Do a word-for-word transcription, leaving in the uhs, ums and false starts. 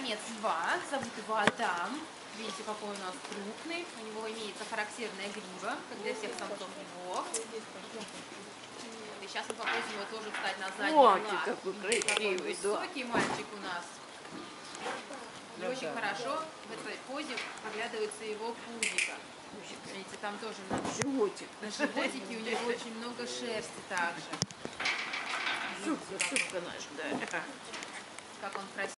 самец два, зовут его Адам. Видите, какой у нас крупный. У него имеется характерная грива, как для всех самцов его. И сейчас мы попросим его тоже встать на задний лад. Какой красивый, Какой высокий мальчик у нас. И очень хорошо в этой позе проглядывается его пузико. Видите, там тоже на животик. На животике у него очень много шерсти также. Шубка, шубка наша, да. Как он красивый.